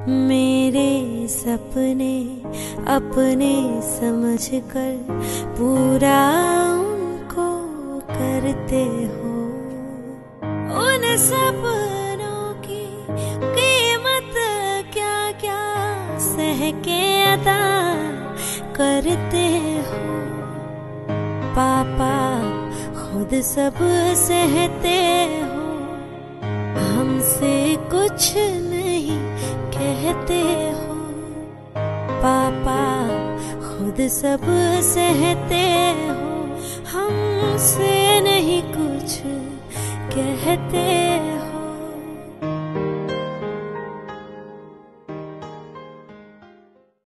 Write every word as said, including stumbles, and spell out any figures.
मेरे सपने अपने समझकर पूरा उनको करते हो। उन सपनों की कीमत क्या क्या सह के अदा करते हो। पापा खुद सब सहते हो, हमसे कुछ नहीं कहते हो। पापा खुद सब सहते हो, हमसे नहीं कुछ कहते